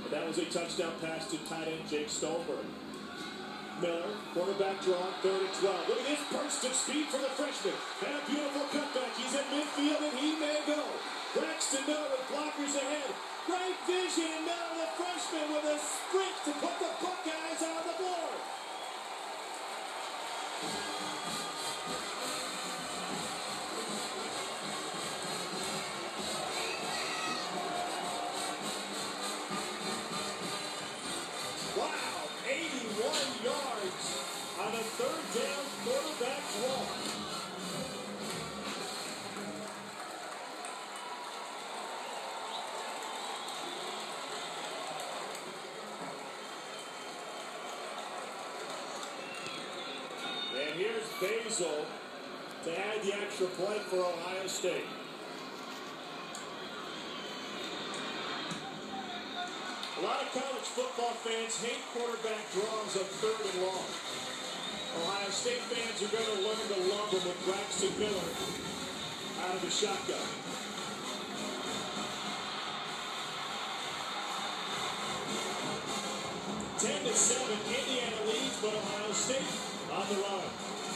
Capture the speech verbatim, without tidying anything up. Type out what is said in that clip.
That was a touchdown pass to tight end Jake Stolberg. Miller, quarterback draw, third and twelve. Look at this burst of speed from the freshman. And a beautiful cutback. He's in midfield and he may go. Braxton Miller with blockers ahead. Great vision, and Miller, the freshman, with a sprint to put the Buckeyes on the board. Wow, eighty-one yards on a third down quarterback draw. And here's Basil to add the extra point for Ohio State. A lot of college football fans hate quarterback draws on third and long. Ohio State fans are going to learn to love them with Braxton Miller out of the shotgun. ten to seven, Indiana leads, but Ohio State on the run.